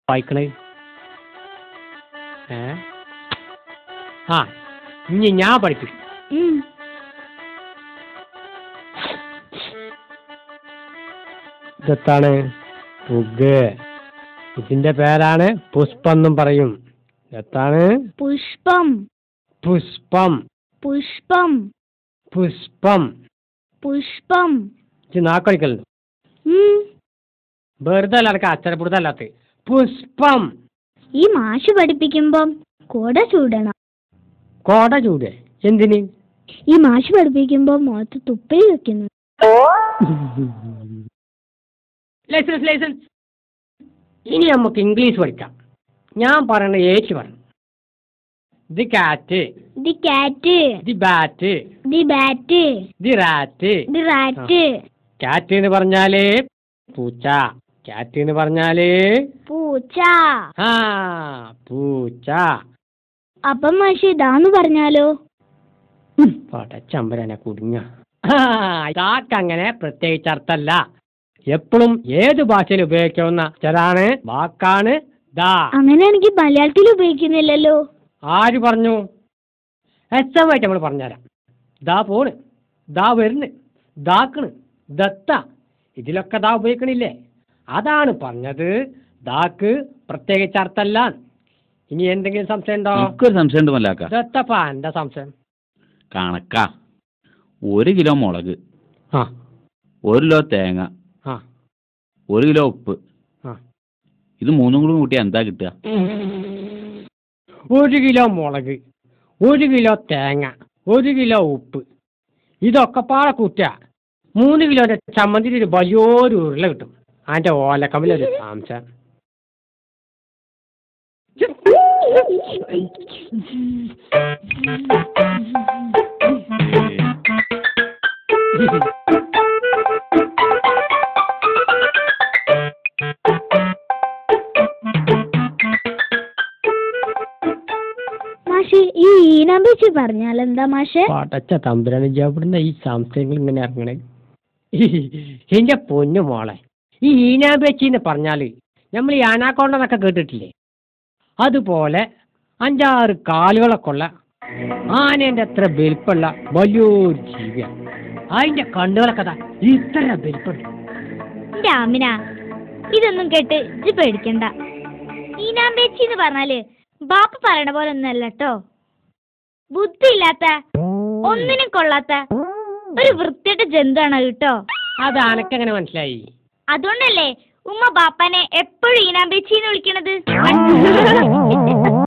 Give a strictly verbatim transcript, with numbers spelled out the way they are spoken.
വായിക്കണേ? ഏ ആ ഇനി ഞാൻ പഠിപ്പിക്കും. ഇതെത്താണ്? പുഗ്. ഇതിന്റെ പേരാണ് പുഷ്പം എന്നും പറയും. എത്താണ്? പുഷ്പം. പുഷ്പം. പുഷ്പം. പുഷ്പം. പുഷ്പം. നാക്കടിക്കലുണ്ട്. വെറുതെ അല്ല അച്ചരപ്പെടുത്തല്ലാത്ത പുഷ്പം. ഈ മാഷ് പഠിപ്പിക്കുമ്പം കോട ചൂടണം. കോട ചൂട് എന്തിന്? ഈ മാഷ് പഠിപ്പിക്കുമ്പോ മുഖത്ത് തുപ്പി വെക്കുന്നു. Licence licence. ഇനി നമുക്ക് ഇംഗ്ലീഷ് പഠിക്കാം. ഞാൻ പറയണ ഏച്ച് പറഞ്ഞു. The cat. The cat. The bat. The bat. The rat. The rat. Cat എന്ന് പറഞ്ഞാല് പൂച്ച. കാറ്റ് എന്ന് പറഞ്ഞാല് പൂച്ച. ആ പൂച്ച. അപ്പം മാഷി ഇതാന്ന് പറഞ്ഞാലോ? പടച്ചമ്പരനെ കുടുങ്ങ. കാക്കങ്ങനെ പ്രത്യേകിച്ച് അർത്ഥല്ല. എപ്പോഴും ഏത് ഭാഷയിൽ ഉപയോഗിക്കാവുന്ന ചിലാണ് വാക്കാണ് ദാ. അങ്ങനെ എനിക്ക് മലയാളത്തിൽ ഉപയോഗിക്കുന്നില്ലല്ലോ. ആര് പറഞ്ഞു? വ്യക്തമായിട്ട് നമ്മൾ പറഞ്ഞുതരാം. ദാ പോണ്, ദാ വരുന്ന്, ദാക്കണ്, ദത്ത, ഇതിലൊക്കെ ദാ ഉപയോഗിക്കണില്ലേ? അതാണ് പറഞ്ഞത് ദാക്ക് പ്രത്യേകിച്ച് അർത്ഥല്ല. ഇനി എന്തെങ്കിലും സംശയം ഉണ്ടോ? സംശയം ഉണ്ട്. ദത്തപ്പാ എന്താ സംശയം? കണക്കാ. ഒരു കിലോ മുളക്, ആ ഒരു കിലോ തേങ്ങ, ആ ഒരു കിലോ ഉപ്പ്, ആ ഇത് മൂന്നും കൂടി കൂട്ടിയാ എന്താ കിട്ടുക? ഒരു കിലോ മുളക്, ഒരു കിലോ തേങ്ങ, ഒരു കിലോ ഉപ്പ്, ഇതൊക്കെ പാടെ കൂട്ടുക മൂന്ന് കിലോന്റെ ചമ്മന്തി ഒരു വലിയൊരു ഉരുള കിട്ടും. അതിന്റെ ഓലക്കമ്മിലൊരു സംശയം. മാഷെ ഈ ഈനാമ്പേച്ചി പറഞ്ഞാൽ എന്താ മാഷെ? പടച്ച തമ്പുരാന് എവിടുന്ന ഈ സംശയങ്ങൾ ഇങ്ങനെ ഇറങ്ങണേ? എന്റെ പൊന്നു മോളെ, ഈ ഈനാമ്പേച്ചി എന്ന് പറഞ്ഞാല് നമ്മൾ ഈ ആനാക്കോണ്ടെന്നൊക്കെ കേട്ടിട്ടില്ലേ? അതുപോലെ അഞ്ചാറ് കാലുകളൊക്കെ ഉള്ള ആനേന്റെ അത്ര വലിപ്പമുള്ള വലിയൊരു ജീവിയാണ്. അതിന്റെ കണ്ണുകളൊക്കെ ഇത്ര വലിപ്പമുണ്ട്. എന്റെ ആമിന, ഇതൊന്നും കേട്ട് ഇജ്ജ് പേടിക്കണ്ട. ഈനാമ്പേച്ചി എന്ന് പറഞ്ഞാല് ബാപ്പ പറയണ പോലെ ഒന്നല്ല കേട്ടോ. ബുദ്ധി ഇല്ലാത്ത, ഒന്നിനും കൊള്ളാത്ത ഒരു വൃത്തിയുടെ ജന്തുവാണ് കേട്ടോ. അത് അനക്കെങ്ങനെ മനസ്സിലായി? അതുകൊണ്ടല്ലേ ഉമ്മ ബാപ്പാനെ എപ്പോഴും ഈനാമ്പേച്ചി എന്ന് വിളിക്കണത്.